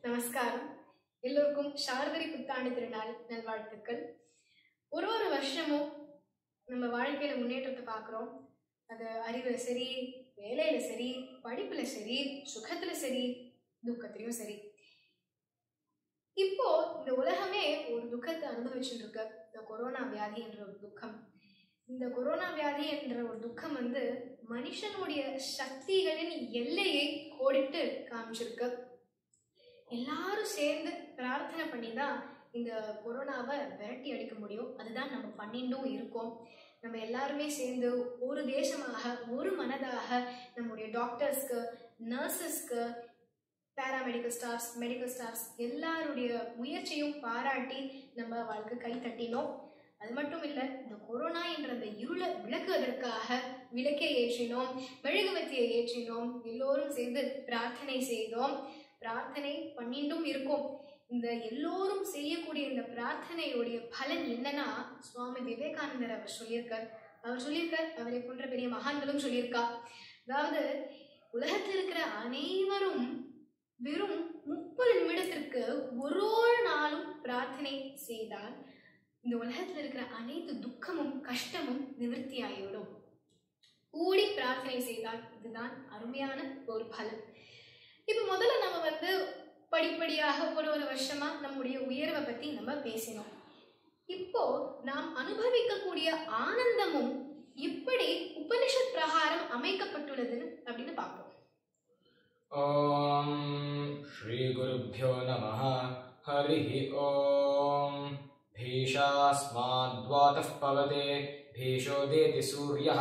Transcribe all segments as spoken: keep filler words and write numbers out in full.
நமஸ்காரம். எல்லோருக்கும் சாரதிரி புத்தாண்டு திருநாள் நல்வாழ்த்துக்கள். ஒரு ஒரு வருஷமும் நம்ம வாழ்க்கையில முன்னேற்றத்தை பார்க்குறோம். அது அறிவுல சரி, வேலையில சரி, படிப்புல சரி, சுகத்துல சரி, துக்கத்திலையும் சரி. இப்போ இந்த உலகமே ஒரு துக்கத்தை அனுபவிச்சுட்டு இருக்க, இந்த கொரோனா வியாதி என்ற ஒரு துக்கம். இந்த கொரோனா வியாதி என்ற ஒரு துக்கம் வந்து மனுஷனுடைய சக்திகளின் எல்லையை கோடிட்டு காமிச்சிருக்கு. எல்லாரும் சேர்ந்து பிரார்த்தனை பண்ணி தான் இந்த கொரோனாவை விரட்டி அடிக்க முடியும். அதுதான் நம்ம பண்ணிட்டும் இருக்கோம். நம்ம எல்லாருமே சேர்ந்து ஒரு தேசமாக, ஒரு மனதாக நம்முடைய டாக்டர்ஸ்க்கு, நர்சஸ்க்கு, பேராமெடிக்கல் ஸ்டாஃப்ஸ், மெடிக்கல் ஸ்டாஃப்ஸ் எல்லாருடைய முயற்சியும் பாராட்டி நம்ம வாழ்க்கை கை தட்டினோம். அது மட்டும் இல்லை, இந்த கொரோனா என்ற அந்த இருளை விளக்குவதற்காக விளக்கை ஏற்றினோம், மெழுகுவத்தியை ஏற்றினோம், எல்லோரும் சேர்ந்து பிரார்த்தனை செய்தோம், பிரார்த்தனை பண்ணிட்டும் இருக்கோம். இந்த எல்லோரும் செய்யக்கூடிய இந்த பிரார்த்தனையுடைய பலன் என்னன்னா, சுவாமி விவேகானந்தர் அவர் சொல்லியிருக்கார். அவர் சொல்லியிருக்கார், அவரை போன்ற பெரிய மகான்களும் சொல்லியிருக்கா. அதாவது உலகத்தில் இருக்கிற அனைவரும் வெறும் முப்பது நிமிடத்திற்கு ஒரு ஒரு நாளும் பிரார்த்தனை செய்தால் இந்த உலகத்தில் இருக்கிற அனைத்து துக்கமும் கஷ்டமும் நிவர்த்தி ஆகிவிடும். கூடி பிரார்த்தனை செய்தால் இதுதான் அருமையான ஒரு பலன். இப்போ முதல்ல நம்ம வந்து படிப்படியாக ஒரு ஒரு வருஷமா நம்முடைய உயர்வை பத்தி நம்ம பேசினோம். இப்போ நாம் அனுபவிக்கக்கூடிய ஆனந்தமும் எப்படி உபனிஷத் பிரகாரம் அமைக்கப்பட்டுள்ளதுன்னு அப்படின்னு பார்ப்போம். ஓம் ஸ்ரீ குருப்யோ நமஹ. ஹரிஹி ஓம். भीषास्माद्वातः पवते भीषोदेति सूर्यः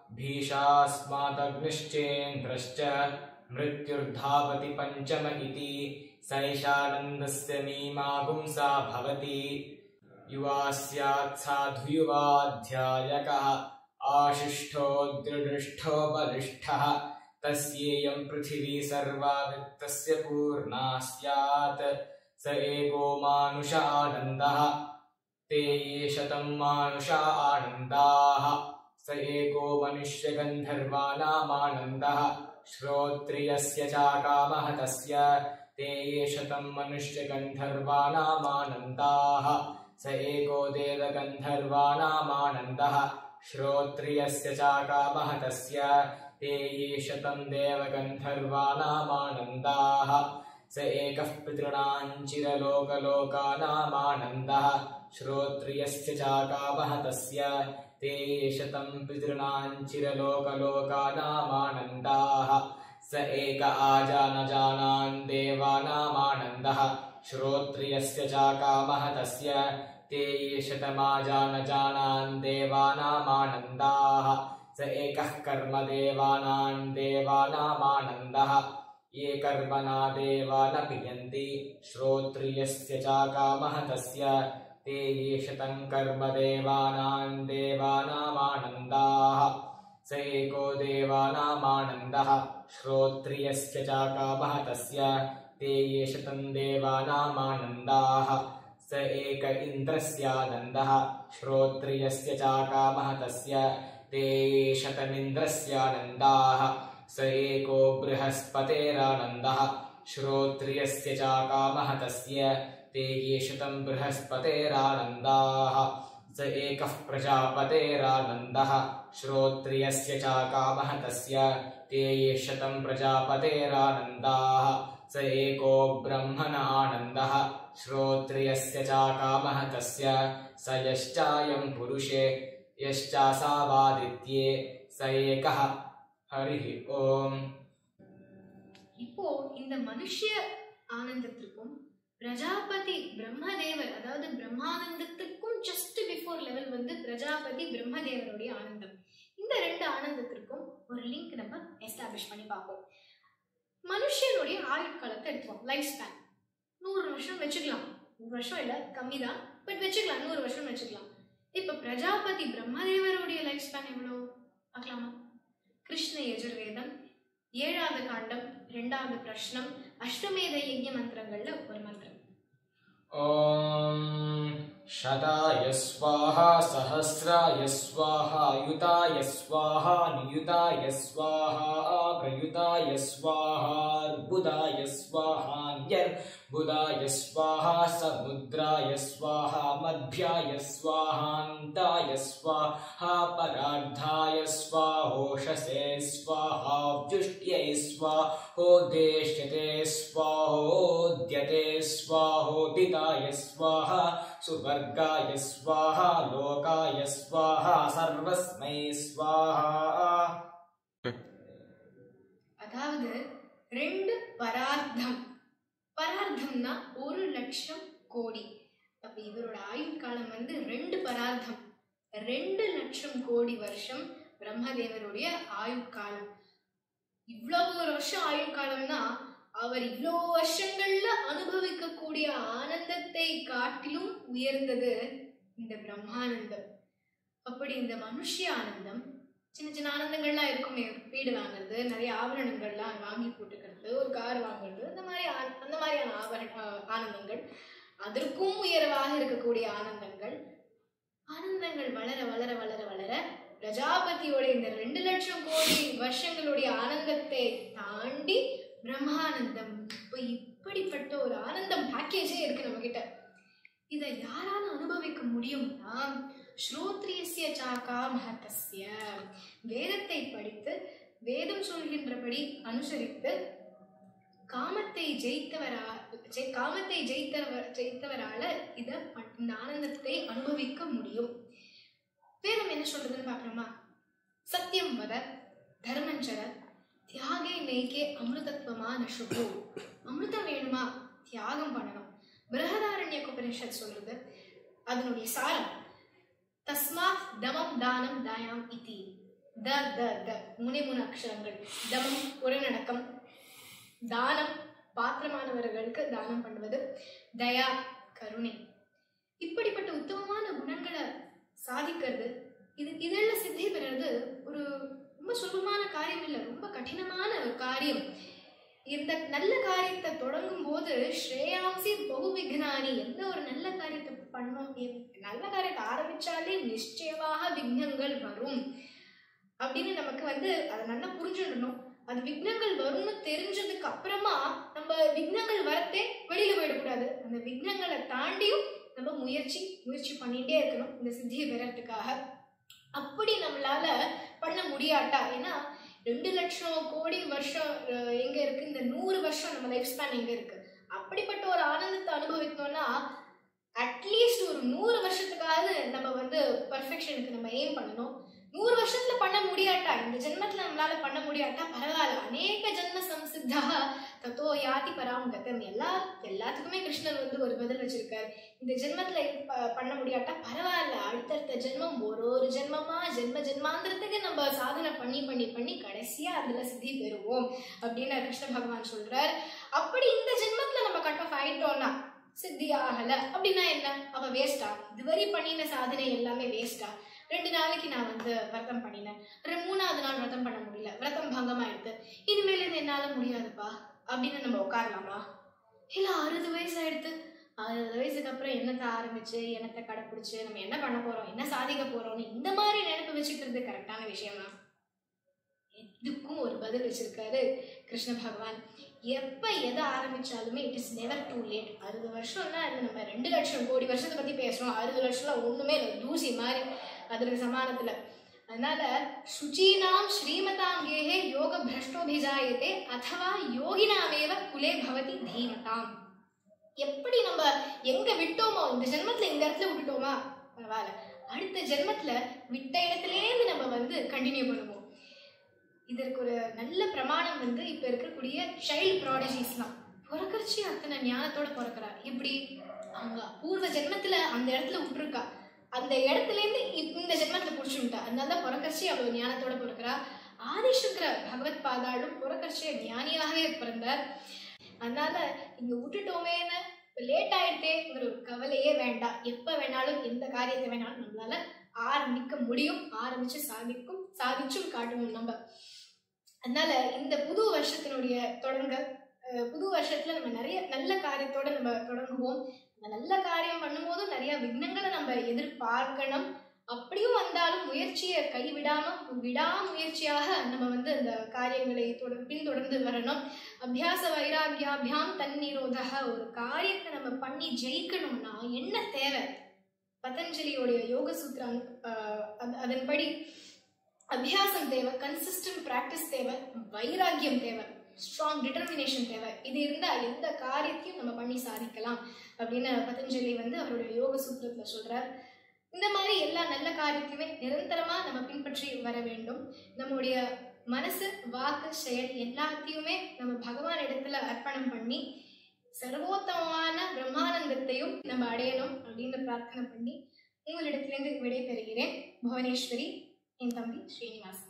भीषास्मादग्निश्चेन्द्रश्च मृत्युर्धावति पञ्चम इति सैषानन्दस्य मीमा पुंसा भवति युवा स्यात् साधुयुवाध्यायकः आशिष्ठो दृढिष्ठो बलिष्ठः तस्येयं पृथिवी सर्वा वित्तस्य पूर्णा स्यात् स एको मानुष आनन्दः ते ये शतं मानुषा आनन्दाः स एको मनुष्यगन्धर्वाणामानन्दः श्रोत्रियस्य चाकामः तस्य ते ये शतं मनुष्यगन्धर्वाणामानन्दाः स एको देवगन्धर्वाणामानन्दः श्रोत्रियस्य चाकामः तस्य ते ये शतं देवगन्धर्वाणामानन्दाः स एकः पितॄणां चिरलोकलोकानामानन्दः श्रोत्रियस्य चाकामः तस्य ते ये शतं पितॄणां चिरलोकलोकानामानन्दाः स एक आजानजानान् देवानामानन्दः श्रोत्रियस्य चाकामः तस्य ते ये शतमाजानजानान् देवानामानन्दाः स एकः कर्मदेवानां देवानामानन्दः ये कर्मणा देवा न पियन्ति श्रोत्रियस्य चाकामः तस्य ते ये शतं कर्मदेवानां देवानामानन्दाः स एको देवानामानन्दः श्रोत्रियस्य चाकामः तस्य ते ये शतं देवानामानन्दाः स एक इन्द्रस्यानन्दः श्रोत्रियस्य चाकामः तस्य ते ये शतमिन्द्रस्यानन्दाः स एको बृहस्पतेरानन्दः श्रोत्रियस्य चाकामः तस्य ते ये शतं बृहस्पतेरानन्दाः स एकः प्रजापतेरानन्दः श्रोत्रियस्य चाकामः तस्य ते ये शतं प्रजापतेरानन्दाः स एको ब्रह्मण आनन्दः श्रोत्रियस्य चाकामः तस्य स यश्चायं पुरुषे यश्चासावादित्ये स एकः. ஹரிஹி ஓம். இப்போ இந்த மனுஷ ஆனந்தத்திற்கும் பிரஜாபதி பிரம்மதேவர், அதாவது பிரம்மானந்தத்திற்கும் ஜஸ்ட் பிஃபோர் லெவல் வந்து பிரஜாபதி பிரம்மதேவருடைய ஆனந்தம், இந்த ரெண்டு ஆனந்தத்திற்கும் ஒரு லிங்க் நம்ம எஸ்டாப்ளிஷ் பண்ணி பார்ப்போம். மனுஷனுடைய ஆயுட்காலத்தை எடுத்துவோம். லைஃப் ஸ்பேன் நூறு வருஷம் வச்சுக்கலாம். நூறு வருஷம் இல்லை, கம்மி தான், பட் வச்சுக்கலாம், நூறு வருஷம் வச்சுக்கலாம். இப்போ பிரஜாபதி பிரம்மதேவருடைய லைஃப் ஸ்பேன் எவ்வளோ பார்க்கலாமா? கிருஷ்ண யஜுர்வேதம் ஏழாவது காண்டம் இரண்டாவது பிரஷ்னம் அஷ்டமேத யஜ்ஞ மந்திரங்கள்ல ஒரு மந்திரம். ஓம் शताय स्वाहा सहस्राय स्वाहा युताय स्वाहा नियुताय स्वाहा प्रयुताय स्वाहा अर्बुदाय स्वाहा बुधाय स्वाहा समुद्राय स्वाहा मध्याय स्वाहान्ताय स्वाहा परार्धाय स्वाहोषसे स्वाहा व्युष्ट्यै स्वाहोदेष्यते स्वाहोद्यते स्वाहोदिताय स्वाहा सुवर्गाय स्वाहा लोकाय स्वाहा सर्वस्मै स्वाहा. அதாவது ரெண்டு பரார்த்தம். பரார்த்தம்னா ஒரு லட்சம் கோடி. அப்ப இவரோட ஆயுட்காலம் வந்து ரெண்டு பரார்த்தம், ரெண்டு லட்சம் கோடி வருஷம் பிரம்மதேவருடைய ஆயுட்காலம். இவ்வளவு ஒரு வருஷம் ஆயுட்காலம்னா அவர் இவ்வளோ வருஷங்கள்ல அனுபவிக்கக்கூடிய ஆனந்தத்தை காட்டிலும் உயர்ந்தது இந்த பிரம்மானந்தம். அப்படி இந்த மனுஷிய ஆனந்தம், சின்ன சின்ன ஆனந்தங்கள்லாம் இருக்குமே, வீடு வாங்குறது, நிறைய ஆபரணங்கள்லாம் வாங்கி போட்டுக்கிறது, ஒரு கார் வாங்குறது, அந்த மாதிரி அந்த மாதிரியான ஆபரண ஆனந்தங்கள், அதற்கும் உயர்வாக இருக்கக்கூடிய ஆனந்தங்கள் ஆனந்தங்கள் வளர வளர வளர வளர பிரஜாபதியோட இந்த ரெண்டு லட்சம் கோடி வருஷங்களுடைய ஆனந்தத்தை தாண்டி பிரம்மானந்தம். இப்போ இப்படிப்பட்ட ஒரு ஆனந்தம் பேக்கேஜே இருக்கு நம்ம கிட்ட. இதை யாரால அனுபவிக்க முடியும்னா ஸ்ரோத்ரியஸ்ய சாகா மஹதஸ்ய, வேதத்தை படித்து வேதம் சொல்கின்றபடி அனுசரித்து காமத்தை ஜெயித்தவரா காமத்தை ஜெயித்தவர் ஜெயித்தவரால இத இந்த ஆனந்தத்தை அனுபவிக்க முடியும். வேதம் என்ன சொல்றதுன்னு பாக்குறோமா? சத்தியம் வத தர்மஞ்சர தியாகே நெய்கே அமிர்தத்வமா நசுகு. அமிர்தம் வேணுமா? தியாகம் பண்ணணும். பிரஹதாரண்ய உபனிஷத் சொல்றது, அதனுடைய சாரம் தஸ்மாத் தமம் தானம் தாயாம் இதி. த த த மூணே மூணு அக்ஷரங்கள். தமம் புறநடக்கம், தானம் பாத்திரமானவர்களுக்கு தானம் பண்ணுவது, தயா கருணை. இப்படிப்பட்ட உத்தமமான குணங்களை சாதிக்கிறது, இது இதெல்லாம் சித்தி பெறது ஒரு ரொம்ப சுலபமான காரியம் இல்லை, ரொம்ப கடினமான ஒரு காரியம். இந்த நல்ல காரியத்தை தொடங்கும் போது ஸ்ரேயாம்சி பகு விக்னானி, எந்த ஒரு நல்ல காரியத்தை பண்ணோம், நல்ல காரியத்தை ஆரம்பிச்சாலே நிச்சயமாக விக்னங்கள் வரும் அப்படின்னு நமக்கு வந்து அதை நல்லா புரிஞ்சுடணும். அது விக்னங்கள் வரும்னு தெரிஞ்சதுக்கு அப்புறமா நம்ம விக்னங்கள் வரத்தே வெளியில போயிடக்கூடாது. அந்த விக்னங்களை தாண்டியும் நம்ம முயற்சி முயற்சி பண்ணிட்டே இருக்கணும் இந்த சித்தியை பெறத்துக்காக. அப்படி நம்மளால பண்ண முடியாட்டா, ஏன்னா ரெண்டு லட்சம் கோடி வருஷம் எங்க இருக்கு, இந்த நூறு வருஷம் நம்ம லைஃப் ஸ்பேன் எங்க இருக்கு. அப்படிப்பட்ட ஒரு ஆனந்தத்தை அனுபவிக்கணும்னா அட்லீஸ்ட் ஒரு நூறு வருஷத்துக்காவது நம்ம வந்து பர்ஃபெக்ஷனுக்கு நம்ம எய்ம் பண்ணணும். நூறு வருஷத்துல பண்ண முடியாட்டா, இந்த ஜென்மத்துல நம்மளால பண்ண முடியாட்டா பரவாயில்ல, அநேக ஜென்ம சம்சித்தா தத்தோ யாதி பராம் கதம். எல்லா எல்லாத்துக்குமே கிருஷ்ணர் வந்து ஒரு பதில் வச்சிருக்காரு. இந்த ஜென்மத்துல பண்ண முடியாட்டா பரவாயில்ல, அடுத்தடுத்த ஜென்மம் ஒரு ஒரு ஜென்மமா ஜென்ம ஜென்மாந்திரத்துக்கு நம்ம சாதனை பண்ணி பண்ணி பண்ணி கடைசியா அதுல சித்தி பெறுவோம் அப்படின்னு கிருஷ்ண பகவான் சொல்றார். அப்படி இந்த ஜென்மத்துல நம்ம கட் ஆஃப் ஆயிட்டோம்னா சித்தி ஆகல அப்படின்னா என்ன, அவ வேஸ்டா, இதுவரை பண்ணின சாதனை எல்லாமே வேஸ்டா. ரெண்டு நாளைக்கு நான் வந்து விரதம் பண்ணினேன், மூணாவது நாள் விரதம் பண்ண முடியல, விரதம் பங்கமாயிடுது, இனிமேல் இது என்னால முடியாதுப்பா அப்படின்னு நம்ம உட்காரலாமா? இல்ல அறுபது வயசு ஆயிடுத்து, அறுபது வயசுக்கு அப்புறம் என்னத்தை ஆரம்பிச்சு என்னத்தை கடைப்பிடிச்சு நம்ம என்ன பண்ண போறோம், என்ன சாதிக்க போறோம்னு இந்த மாதிரி நினைப்பு வச்சுக்கிறது கரெக்டான விஷயமா? இதுக்கும் ஒரு பதில் வச்சிருக்காரு கிருஷ்ண பகவான். எப்ப எதை ஆரம்பிச்சாலுமே it is never too late. அறுபது வருஷம்னா நம்ம ரெண்டு லட்சம் கோடி வருஷத்தை பத்தி பேசுறோம், அறுபது வருஷம்ல ஒண்ணுமே தூசி மாதிரி அதுல சமானத்துல. அதனால சுச்சீனாம் ஸ்ரீமதாங்கேஹே யோக பிரஷ்டோபிஜாயத்தே அதவா யோகினாமேவ குலே பவதி தீமதாம். எப்படி நம்ம எங்க விட்டோமோ, இந்த ஜென்மத்துல இந்த இடத்துல விட்டுட்டோமா பரவாயில்ல, அடுத்த ஜென்மத்துல விட்ட இடத்துலேருந்து நம்ம வந்து கண்டினியூ பண்ணுவோம். இதற்கு ஒரு நல்ல பிரமாணம் வந்து இப்ப இருக்கக்கூடிய சைல்ட் ப்ராடஜிஸ்லாம் பிறக்கறச்சி அத்தனை ஞானத்தோட பிறக்கிறா. இப்படி அவங்க பூர்வ ஜென்மத்துல அந்த இடத்துல விட்டுருக்கா, அந்த இடத்துல இருந்து இந்த ஜென்மத்துல புடிச்சுட்டா, அதனாலதான் பிறக்கறச்சி அவ்வளவு ஞானத்தோட பிறக்கிறா. ஆதிசங்கர பகவத் பாதாளும் பிறக்கறச்சிய ஞானியாகவே பிறந்தார். அதனால இங்க விட்டுட்டோமேன்னு லேட் ஆயிட்டேங்கிற ஒரு கவலையே வேண்டாம். எப்ப வேணாலும் எந்த காரியத்தை வேணாலும் நம்மளால ஆரம்பிக்க முடியும், ஆரம்பிச்சு சாதிக்கும் சாதிச்சும் காட்டுவோம் நம்ம. அதனால இந்த புது வருஷத்தினுடைய தொடங்க புது வருஷத்துல நம்ம நிறைய நல்ல காரியத்தோட நம்ம தொடங்குவோம். அந்த நல்ல காரியம் பண்ணும்போதும் நிறைய விக்னங்களை நம்ம எதிர்பார்க்கணும். அப்படியும் வந்தாலும் முயற்சியை கைவிடாம விடாமுயற்சியாக நம்ம வந்து அந்த காரியங்களை தொடர் பின்தொடர்ந்து வரணும். அபியாச வைராகியாபியாம் தன்னிரோதக. ஒரு காரியத்தை நம்ம பண்ணி ஜெயிக்கணும்னா என்ன தேவை? பதஞ்சலியோடைய யோக சூத்திரம் அதன்படி அபியாசம் தேவை, கன்சிஸ்டன்ட் பிராக்டிஸ் தேவை, வைராகியம் தேவை, ஸ்ட்ராங் டிட்டர்மினேஷன் தேவை. இது இருந்தா எந்த காரியத்தையும் நம்ம பண்ணி சாதிக்கலாம் அப்படின்னு பதஞ்சலி வந்து அவருடைய யோக சூத்திரத்துல சொல்றார். இந்த மாதிரி எல்லா நல்ல காரியத்தையுமே நிரந்தரமா நம்ம பின்பற்றி வர வேண்டும். நம்முடைய மனசு, வாக்கு, செயல் எல்லாத்தையுமே நம்ம பகவான் இடத்துல அர்ப்பணம் பண்ணி சர்வோத்தமமான பிரம்மானந்தத்தையும் நம்ம அடையணும் அப்படின்னு பிரார்த்தனை பண்ணி உங்களிடத்திலிருந்து விடை பெறுகிறேன். புவனேஸ்வரி, என் தம்பி ஸ்ரீனிவாஸ்.